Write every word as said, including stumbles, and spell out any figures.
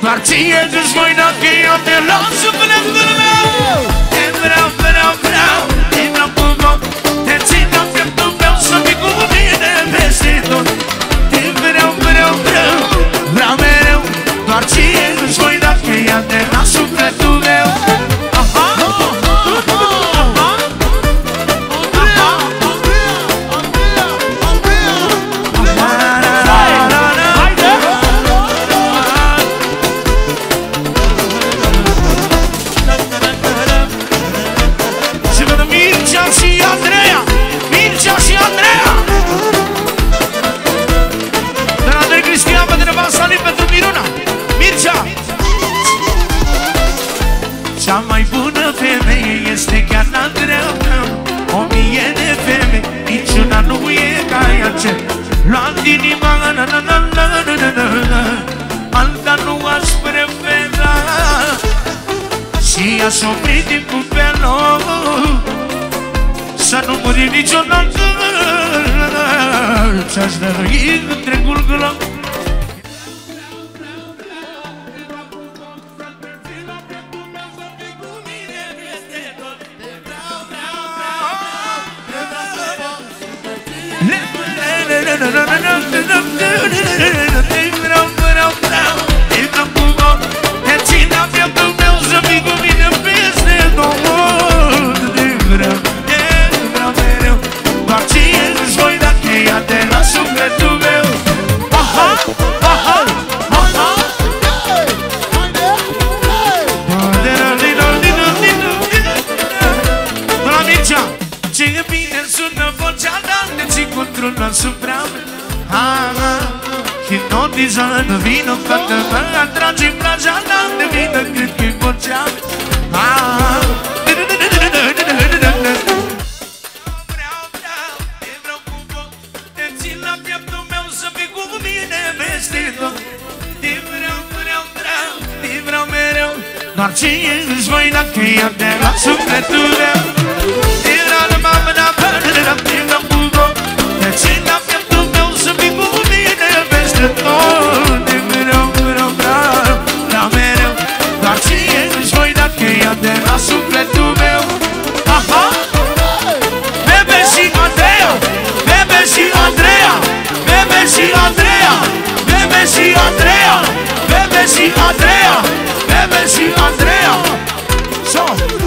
doar ție îți voi da că eu te las sufletul meu. Te vreau, vreau, vreau, te vreau cu tot, te țin la pieptul meu să fii cu mine peste tot. Te vreau, vreau, vreau, vreau mereu, doar ție îți voi da că eu te las sufletul meu. Cea mai bună femeie este chiar Andreea meu. O mie de femei, niciuna nu e ca ea ce luat inima, na na na na na na na. Alta nu aș prefera și aș opri timpul pe loc să nu muri niciodată. Ți-aș dărui întregul glob. Hipnotizată vină fată, mă atrage plaja, dar de vină cât că-i vocea. Vreau, vreau, te vreau cu tot, te țin la pieptul meu să fii cu mine peste tot. Te vreau, vreau, vreau, te vreau mereu, doar ție îți voi da că eu te las sufletul meu. Te vreau la mamă, da, te vreau cu tot, te țin la pieptul meu să fii cu mine peste tot. Te vreau, vreau, vreau, vreau mereu, doar ție îți voi da că eu te las sufletul meu. Aha! Bebe și Andreea, Bebe și Andreea, Bebe și Andreea, Bebe și Andreea, Bebe și Andreea, Bebe și Andreea. So